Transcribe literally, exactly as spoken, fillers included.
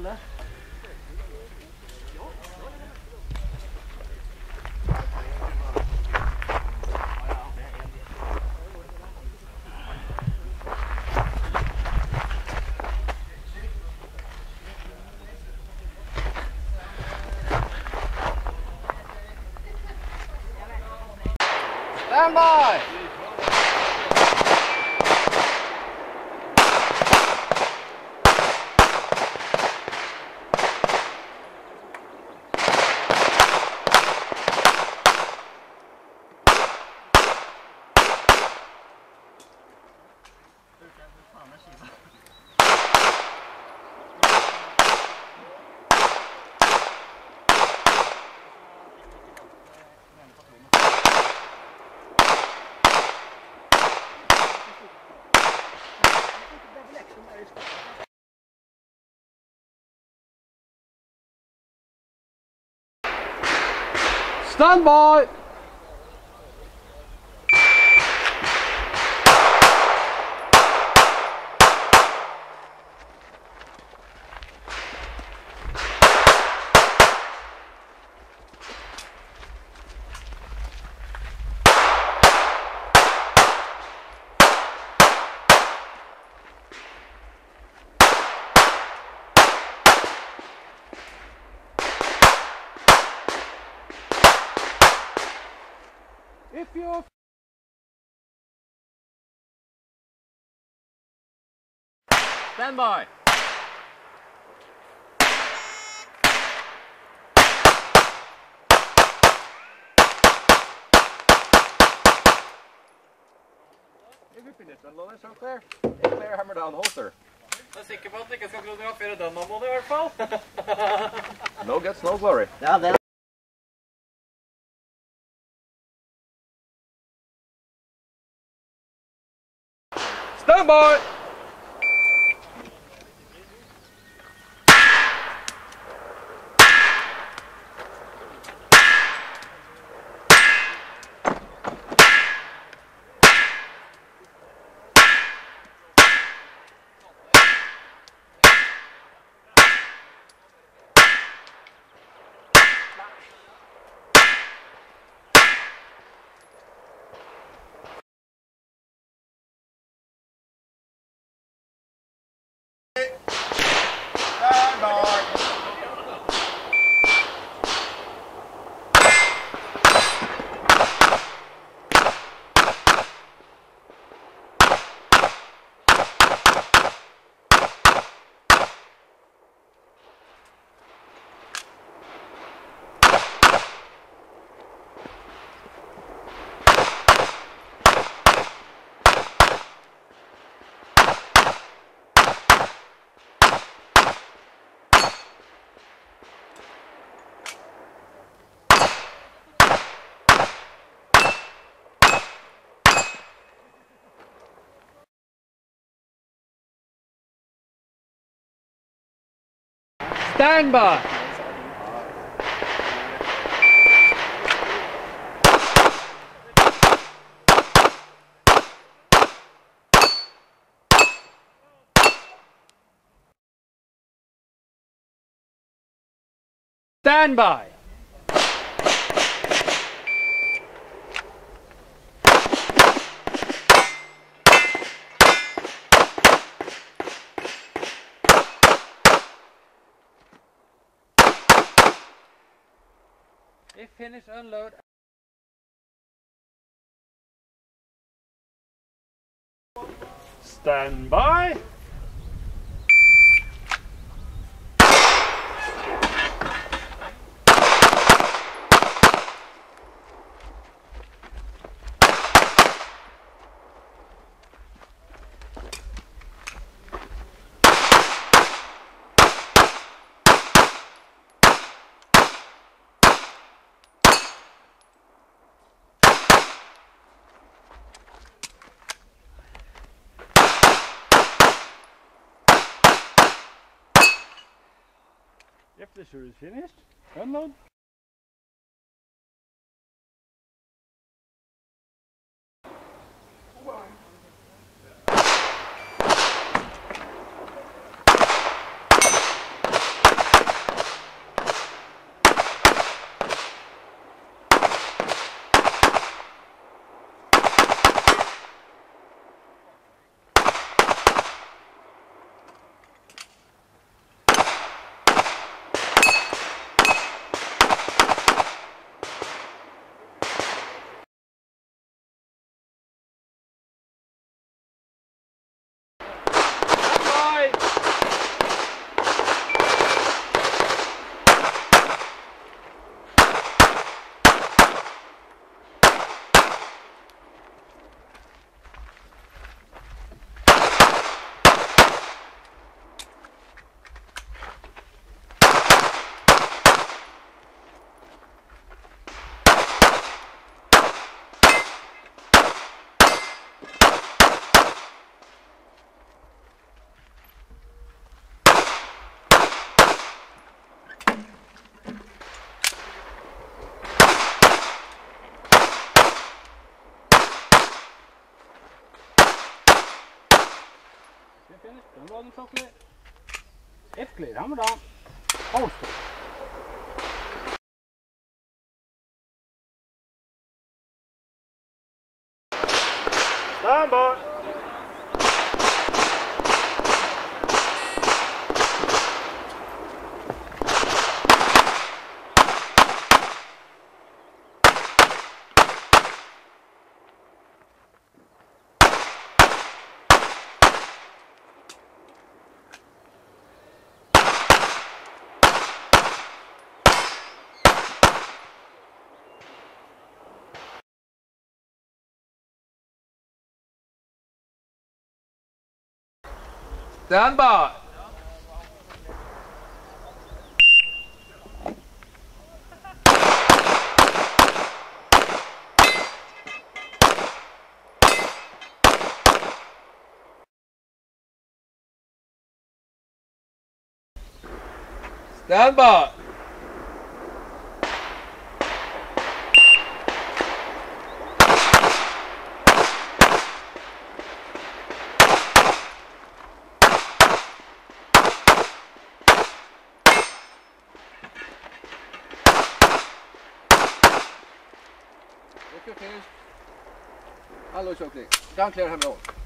stille. Stand by! Stand by! If you're stand by. If you finish unloading, so clear. Clear, hammer down, holster. Jeg er sikker på at du ikke skal fotografere den måten i hvert fall. No guts, no glory. Ja, det Stand by! Stand by! Stand by! If finish, unload. Stand by. If the shoe is finished, unload. down, so clear. If clear, hammer down. Hold still. Stand by. Stand by. Stand by. If you're finished, I'll look okay. Down clear hammer on.